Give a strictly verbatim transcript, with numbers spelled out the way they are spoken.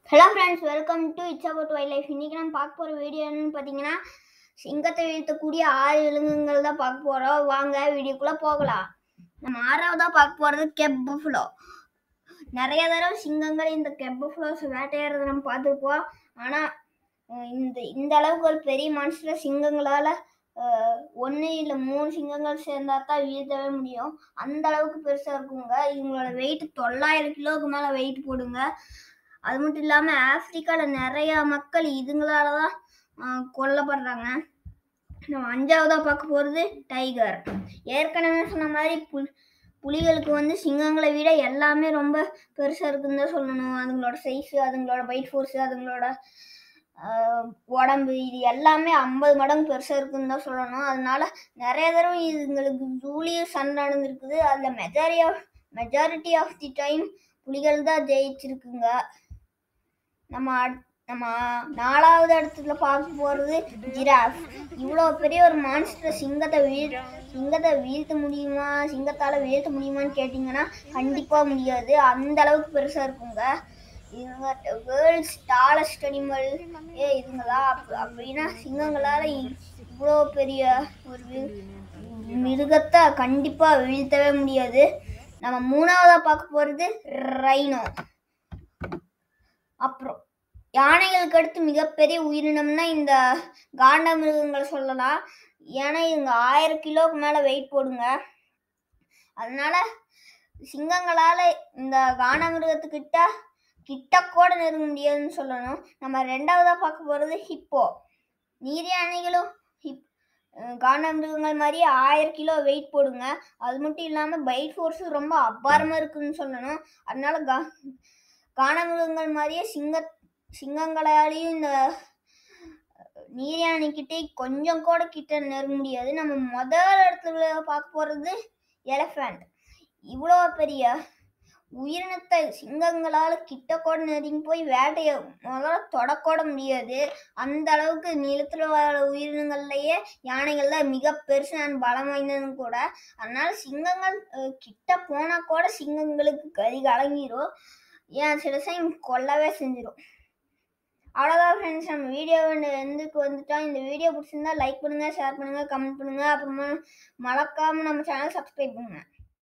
Hello friends, welcome to it's about wild life. இன்றைக்கி நம்ம பார்க்க போகிற வீடியோ என்னன்னு பார்த்தீங்கன்னா, சிங்கத்தை வீழ்த்தக்கூடிய ஆறு விலங்குகள் தான் பார்க்க போகிறோம். வாங்க வீடியோக்குள்ளே போகலாம். நம்ம ஆறாவதாக பார்க்க போகிறது கெப் பஃபலோ. நிறைய தடவை சிங்கங்கள் இந்த கெப் பஃபலோஸ் வேட்டையாடுறத நம்ம பார்த்துருப்போம். ஆனால் இந்த இந்த அளவுக்கு ஒரு பெரிய மான்ஸ்டர் சிங்கங்களால் ஒன்று இல்லை மூணு சிங்கங்கள் சேர்ந்தா தான் வீழ்த்தவே முடியும். அந்த அளவுக்கு பெருசாக இருக்குங்க. இவங்களோட வெயிட் தொள்ளாயிரம் கிலோவுக்கு மேலே வெயிட் போடுங்க. அது மட்டும் இல்லாமல் ஆப்பிரிக்காவில் நிறையா மக்கள் இதுங்களால தான் கொல்லப்படுறாங்க. நம்ம அஞ்சாவதாக பார்க்க போகிறது டைகர். ஏற்கனவே சொன்ன மாதிரி புல் புலிகளுக்கு வந்து சிங்கங்களை விட எல்லாமே ரொம்ப பெருசாக இருக்குன்னு தான் சொல்லணும். அதுங்களோட சைஸு, அதுங்களோட பைட் ஃபோர்ஸு, அதுங்களோட உடம்பு, இது எல்லாமே ஐம்பது மடங்கு பெருசாக இருக்குன்னு தான் சொல்லணும். அதனால நிறைய தடவை இதுங்களுக்கு ஜூலியும் சண்டை நடந்துருக்குது. அதில் majority of majority of the time புலிகள் தான் ஜெயிச்சிருக்குங்க. நம்ம நம்ம நாலாவது இடத்துல பார்க்க போகிறது ஜிராஃப். இவ்வளோ பெரிய ஒரு மான்ஸ்டர் சிங்கத்தை வீழ் சிங்கத்தை வீழ்த்த முடியுமா சிங்கத்தால் வீழ்த்த முடியுமான்னு கேட்டிங்கன்னா கண்டிப்பாக முடியாது. அந்த அளவுக்கு பெருசாக இருக்குங்க. இதுங்க வேர்ல்ட்ஸ் டாலஸ்ட் அனிமல் ஏ இதுங்களா அப் அப்படின்னா சிங்கங்களால் இவ்வளோ பெரிய ஒரு மிருகத்தை கண்டிப்பாக வீழ்த்தவே முடியாது. நம்ம மூணாவதாக பார்க்க போகிறது ரைனோ. அப்புறம் யானைகளுக்கு அடுத்து மிகப்பெரிய உயிரினம்னா இந்த காண்ட மிருகங்களை சொல்லலாம். ஏன்னா இவங்க ஆயிரம் கிலோவுக்கு மேலே வெயிட் போடுங்க. அதனால சிங்கங்களால் இந்த காண்ட மிருகத்துக்கிட்ட கிட்ட கூட நெருங்க முடியாதுன்னு சொல்லணும். நம்ம ரெண்டாவதாக பார்க்க போகிறது ஹிப்போ. நீர் யானைகளும் ஹிப் காண்ட மிருகங்கள் மாதிரியே ஆயிரம் கிலோ வெயிட் போடுங்க. அது மட்டும் இல்லாமல் பைட் ஃபோர்ஸும் ரொம்ப அபாரமாக இருக்குன்னு சொல்லணும். அதனால கா காண்ட மிருகங்கள் மாதிரியே சிங்க சிங்கங்களாலேயும் இந்த நீர் யானைக்கிட்டே கொஞ்சம் கூட கிட்ட நெருங்க முடியாது. நம்ம முதல் இடத்துல பார்க்க போகிறது எலிஃபண்ட். இவ்வளோ பெரிய உயிரினத்தை சிங்கங்களால் கிட்ட கூட நெருங்கி போய் வேட்டையை முதல்ல தொடக்கூட முடியாது. அந்த அளவுக்கு நிலத்தில் வர உயிரினங்கள்லையே யானைகள் தான் மிக பெருசான பலம் வாய்ந்ததும் கூட. அதனால சிங்கங்கள் கிட்ட போனால் கூட சிங்கங்களுக்கு கறி கலங்கிரும். ஏன் சில டைம் கொல்லவே செஞ்சிடும். அவ்வளோதான் ஃப்ரெண்ட்ஸ், நம்ம வீடியோ எந்துக்கு வந்துட்டோம். இந்த வீடியோ பிடிச்சிருந்தா லைக் பண்ணுங்கள், ஷேர் பண்ணுங்கள், கமெண்ட் பண்ணுங்கள். அப்புறமா மறக்காமல் நம்ம சேனல் சப்ஸ்கிரைப் பண்ணுங்கள்.